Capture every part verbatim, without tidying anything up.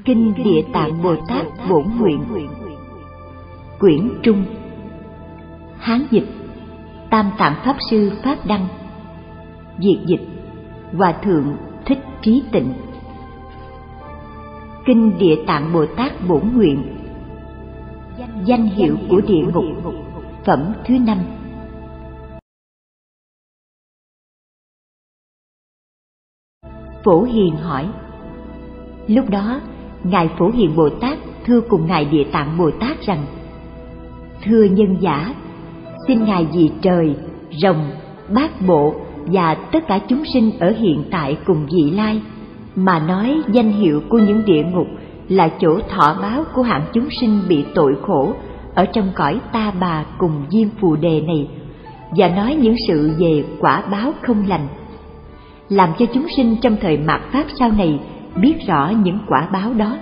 Kinh Địa Tạng Bồ Tát Bổn Nguyện, quyển Trung, Hán dịch Tam Tạng Pháp Sư Pháp Đăng, Việt dịch Hòa Thượng Thích Trí Tịnh. Kinh Địa Tạng Bồ Tát Bổn Nguyện, danh hiệu của địa ngục, phẩm thứ năm. Phổ Hiền hỏi. Lúc đó, Ngài Phổ Hiền Bồ Tát thưa cùng Ngài Địa Tạng Bồ Tát rằng: Thưa nhân giả, xin Ngài vì trời, rồng, bát bộ và tất cả chúng sinh ở hiện tại cùng vị lai mà nói danh hiệu của những địa ngục là chỗ thọ báo của hạng chúng sinh bị tội khổ ở trong cõi Ta Bà cùng Diêm Phù Đề này, và nói những sự về quả báo không lành, làm cho chúng sinh trong thời mạt Pháp sau này biết rõ những quả báo đó.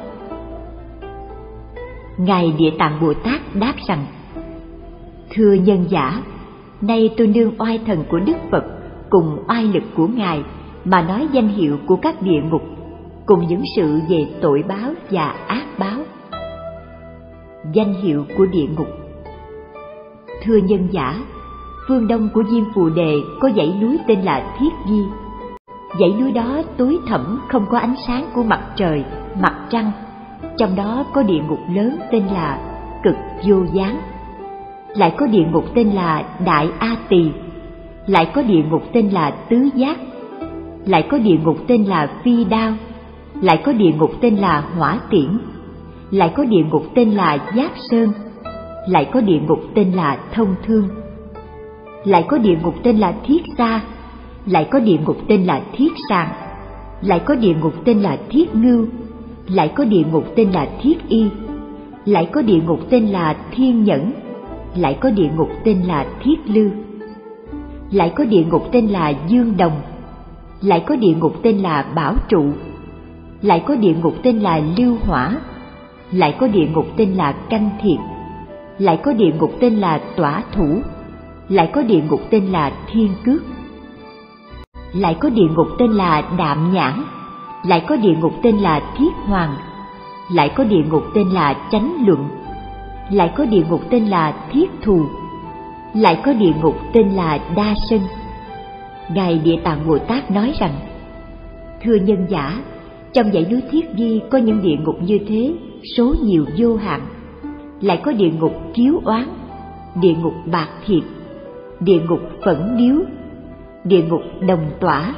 Ngài Địa Tạng Bồ Tát đáp rằng: Thưa nhân giả, nay tôi nương oai thần của Đức Phật cùng oai lực của Ngài mà nói danh hiệu của các địa ngục cùng những sự về tội báo và ác báo. Danh hiệu của địa ngục. Thưa nhân giả, phương đông của Diêm Phù Đề có dãy núi tên là Thiết Di. Dãy núi đó tối thẳm, không có ánh sáng của mặt trời, mặt trăng. Trong đó có địa ngục lớn tên là Cực Vô Gián. Lại có địa ngục tên là Đại A Tỳ. Lại có địa ngục tên là Tứ Giác. Lại có địa ngục tên là Phi Đao. Lại có địa ngục tên là Hỏa Tiễn. Lại có địa ngục tên là Giáp Sơn. Lại có địa ngục tên là Thông Thương. Lại có địa ngục tên là Thiết Sa. Lại có địa ngục tên là Thiết Sàng. Lại có địa ngục tên là Thiết Ngưu. Lại có địa ngục tên là Thiết Y. Lại có địa ngục tên là Thiên Nhẫn. Lại có địa ngục tên là Thiết Lư. Lại có địa ngục tên là Dương Đồng. Lại có địa ngục tên là Bảo Trụ. Lại có địa ngục tên là Lưu Hỏa. Lại có địa ngục tên là Canh Thiệt. Lại có địa ngục tên là Tỏa Thủ. Lại có địa ngục tên là Thiên Cước. Lại có địa ngục tên là Đạm Nhãn. Lại có địa ngục tên là Thiết Hoàng. Lại có địa ngục tên là Chánh Luận. Lại có địa ngục tên là Thiết Thù. Lại có địa ngục tên là Đa Sân. Ngài Địa Tạng Bồ Tát nói rằng: Thưa nhân giả, trong dãy núi Thiết Di có những địa ngục như thế, số nhiều vô hạn. Lại có địa ngục Kiếu Oán, địa ngục Bạc Thiệt, địa ngục Phẫn Điếu, địa ngục Đồng Tỏa,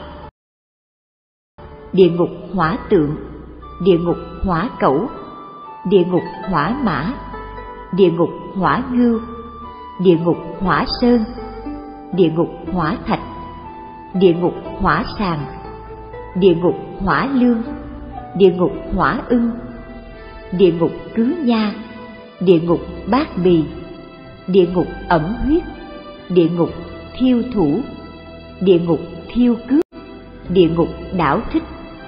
địa ngục Hỏa Tượng, địa ngục Hỏa Cẩu, địa ngục Hỏa Mã, địa ngục Hỏa Ngưu, địa ngục Hỏa Sơn, địa ngục Hỏa Thạch, địa ngục Hỏa Sàng, địa ngục Hỏa Lương, địa ngục Hỏa Ưng, địa ngục Cứ Nha, địa ngục Bát Bì, địa ngục Ẩm Huyết, địa ngục Thiêu Thủ, địa ngục Thiêu Cướp, địa ngục Đảo Thích,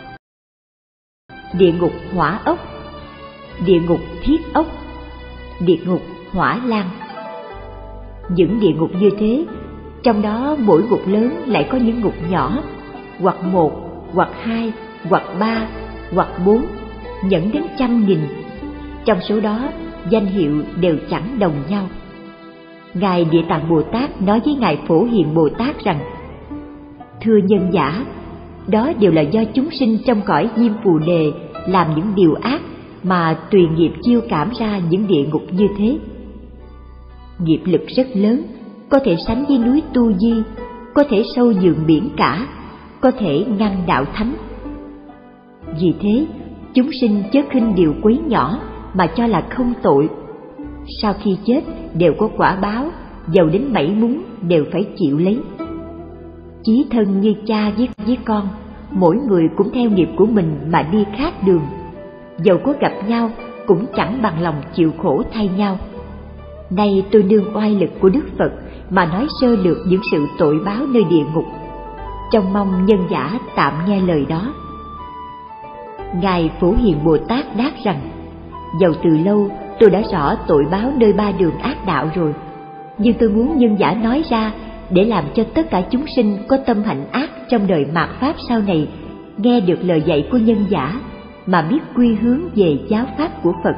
địa ngục Hỏa Ốc, địa ngục Thiết Ốc, địa ngục Hỏa Lan. Những địa ngục như thế, trong đó mỗi ngục lớn lại có những ngục nhỏ, hoặc một, hoặc hai, hoặc ba, hoặc bốn, dẫn đến trăm nghìn. Trong số đó, danh hiệu đều chẳng đồng nhau. Ngài Địa Tạng Bồ Tát nói với Ngài Phổ Hiền Bồ Tát rằng: Thưa nhân giả, đó đều là do chúng sinh trong cõi Diêm Phù Đề làm những điều ác mà tùy nghiệp chiêu cảm ra những địa ngục như thế. Nghiệp lực rất lớn, có thể sánh với núi Tu Di, có thể sâu giường biển cả, có thể ngăn đạo thánh. Vì thế, chúng sinh chớ khinh điều quấy nhỏ mà cho là không tội. Sau khi chết đều có quả báo, dầu đến bảy muốn đều phải chịu lấy. Chí thân như cha với, với con, mỗi người cũng theo nghiệp của mình mà đi khác đường. Dầu có gặp nhau cũng chẳng bằng lòng chịu khổ thay nhau. Nay tôi nương oai lực của Đức Phật mà nói sơ lược những sự tội báo nơi địa ngục, trông mong nhân giả tạm nghe lời đó. Ngài Phổ Hiền Bồ Tát đáp rằng: Dầu từ lâu tôi đã rõ tội báo nơi ba đường ác đạo rồi, nhưng tôi muốn nhân giả nói ra để làm cho tất cả chúng sinh có tâm hạnh ác trong đời mạt Pháp sau này nghe được lời dạy của nhân giả mà biết quy hướng về giáo pháp của Phật.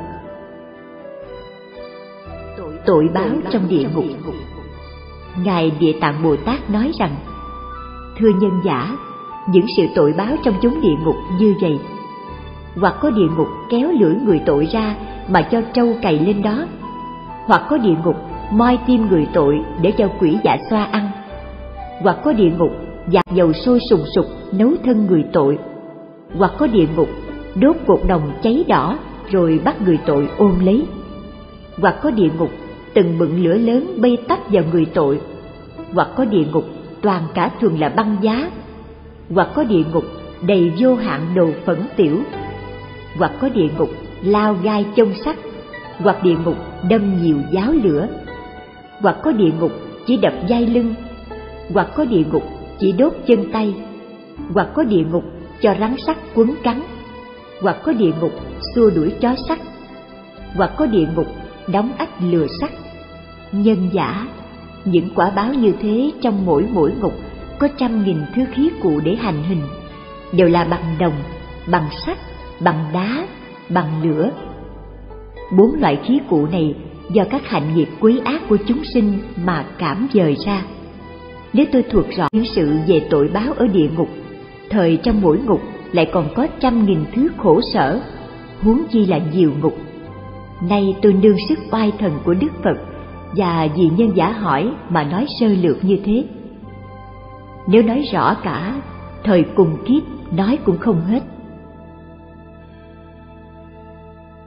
Tội báo trong địa ngục. Ngài Địa Tạng Bồ Tát nói rằng: thưa nhân giả, những sự tội báo trong chốn địa ngục như vậy: hoặc có địa ngục kéo lưỡi người tội ra mà cho trâu cày lên đó, hoặc có địa ngục moi tim người tội để cho quỷ dạ xoa ăn, hoặc có địa ngục dạt dầu sôi sùng sục nấu thân người tội, hoặc có địa ngục đốt cột đồng cháy đỏ rồi bắt người tội ôm lấy, hoặc có địa ngục từng bựng lửa lớn bay tấp vào người tội, hoặc có địa ngục toàn cả thuần là băng giá, hoặc có địa ngục đầy vô hạn đồ phẫn tiểu, hoặc có địa ngục lao gai chông sắt, hoặc địa ngục đâm nhiều giáo lửa, hoặc có địa ngục chỉ đập vai lưng, hoặc có địa ngục chỉ đốt chân tay, hoặc có địa ngục cho rắn sắt quấn cắn, hoặc có địa ngục xua đuổi chó sắt, hoặc có địa ngục đóng ách lừa sắt. Nhân giả, những quả báo như thế trong mỗi mỗi ngục có trăm nghìn thứ khí cụ để hành hình, đều là bằng đồng, bằng sắt, bằng đá, bằng lửa. Bốn loại khí cụ này do các hạnh nghiệp quấy ác của chúng sinh mà cảm dời ra. Nếu tôi thuật rõ những sự về tội báo ở địa ngục, thời trong mỗi ngục lại còn có trăm nghìn thứ khổ sở, huống chi là nhiều ngục. Nay tôi nương sức oai thần của Đức Phật và vì nhân giả hỏi mà nói sơ lược như thế. Nếu nói rõ cả, thời cùng kiếp nói cũng không hết.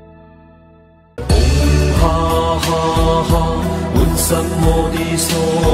Ha ha ha,